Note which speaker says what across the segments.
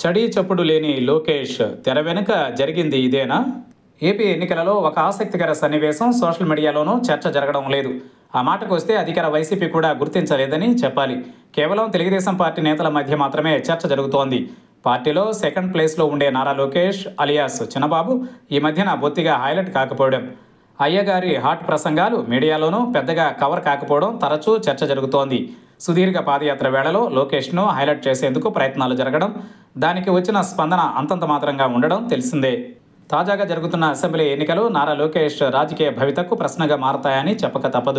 Speaker 1: చడీ చప్పుడు లేని లోకేష్ తెర వెనుక జరిగింది ఇదేనా? ఏపీ ఎన్నికలలో ఒక ఆసక్తికర సన్నివేశం సోషల్ మీడియాలోనూ చర్చ జరగడం లేదు. ఆ మాటకు వస్తే అధికార వైసీపీ కూడా గుర్తించలేదని చెప్పాలి. కేవలం తెలుగుదేశం పార్టీ నేతల మధ్య మాత్రమే చర్చ జరుగుతోంది. పార్టీలో సెకండ్ ప్లేస్లో ఉండే నారా లోకేష్ అలియాస్ చిన్నబాబు ఈ మధ్యన బొత్తిగా హైలైట్ కాకపోవడం, అయ్యగారి హాట్ ప్రసంగాలు మీడియాలోనూ పెద్దగా కవర్ కాకపోవడం తరచూ చర్చ జరుగుతోంది. సుదీర్ఘ పాదయాత్ర వేళలో లోకేష్ను హైలైట్ చేసేందుకు ప్రయత్నాలు జరగడం, దానికి వచ్చిన స్పందన అంతంత మాత్రంగా ఉండడం తెలిసిందే. తాజాగా జరుగుతున్న అసెంబ్లీ ఎన్నికలు నారా లోకేష్ రాజకీయ భవితకు ప్రశ్నగా మారతాయని చెప్పక తప్పదు.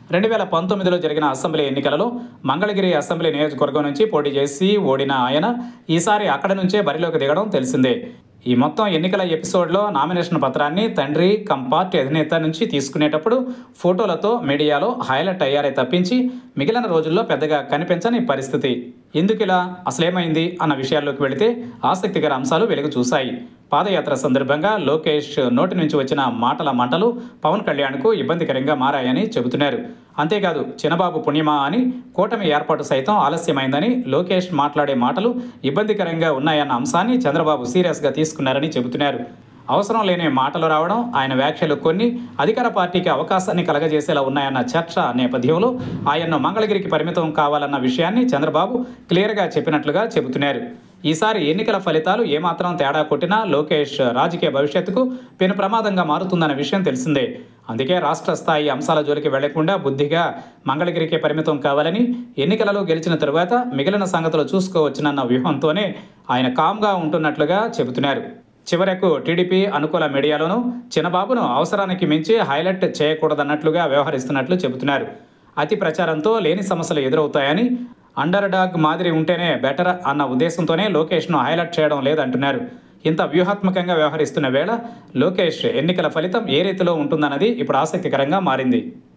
Speaker 1: 2019లో జరిగిన అసెంబ్లీ ఎన్నికలలో మంగళగిరి అసెంబ్లీ నియోజకవర్గం నుంచి పోటీ చేసి ఓడిన ఆయన ఈసారి అక్కడి నుంచే బరిలోకి దిగడం తెలిసిందే. ఈ మొత్తం ఎన్నికల ఎపిసోడ్లో నామినేషన్ పత్రాన్ని తండ్రి పార్టీ అధినేత నుంచి తీసుకునేటప్పుడు ఫోటోలతో మీడియాలో హైలైట్ అయ్యారే తప్పించి మిగిలిన రోజుల్లో పెద్దగా కనిపించని పరిస్థితి. ఎందుకిలా, అసలేమైంది అన్న విషయాల్లోకి వెళితే ఆసక్తికర అంశాలు వెలుగు చూశాయి. పాదయాత్ర సందర్భంగా లోకేష్ నోటి నుంచి వచ్చిన మాటల మంటలు పవన్ కళ్యాణ్కు ఇబ్బందికరంగా మారాయని చెబుతున్నారు. అంతేకాదు చిన్నబాబు పుణ్యమా అని కూటమి ఏర్పాటు సైతం ఆలస్యమైందని, లోకేష్ మాట్లాడే మాటలు ఇబ్బందికరంగా ఉన్నాయన్న అంశాన్ని చంద్రబాబు సీరియస్గా తీసుకున్నారని చెబుతున్నారు. అవసరం లేని మాటలు రావడం, ఆయన వ్యాఖ్యలు కొన్ని అధికార పార్టీకి అవకాశాన్ని కలగజేసేలా ఉన్నాయన్న చర్చ నేపథ్యంలో ఆయన్ను మంగళగిరికి పరిమితం కావాలన్న విషయాన్ని చంద్రబాబు క్లియర్గా చెప్పినట్లుగా చెబుతున్నారు. ఈసారి ఎన్నికల ఫలితాలు ఏమాత్రం తేడా కొట్టినా లోకేష్ రాజకీయ భవిష్యత్తుకు పెను ప్రమాదంగా మారుతుందన్న విషయం తెలిసిందే. అందుకే రాష్ట్ర స్థాయి అంశాల జోలికి వెళ్లకుండా బుద్ధిగా మంగళగిరికి పరిమితం కావాలని, ఎన్నికలలో గెలిచిన తరువాత మిగిలిన సంగతులు చూసుకోవచ్చునన్న వ్యూహంతోనే ఆయన కామ్గా ఉంటున్నట్లుగా చెబుతున్నారు. చివరకు టీడీపీ అనుకూల మీడియాలోనూ చిన్నబాబును అవసరానికి మించి హైలైట్ చేయకూడదన్నట్లుగా వ్యవహరిస్తున్నట్లు చెబుతున్నారు. అతి ప్రచారంతో లేని సమస్యలు ఎదురవుతాయని, అండర్ డాగ్ మాదిరి ఉంటేనే బెటర్ అన్న ఉద్దేశంతోనే లోకేష్ను హైలైట్ చేయడం లేదంటున్నారు. ఇంత వ్యూహాత్మకంగా వ్యవహరిస్తున్న వేళ లోకేష్ ఎన్నికల ఫలితం ఏ రీతిలో ఉంటుందన్నది ఇప్పుడు ఆసక్తికరంగా మారింది.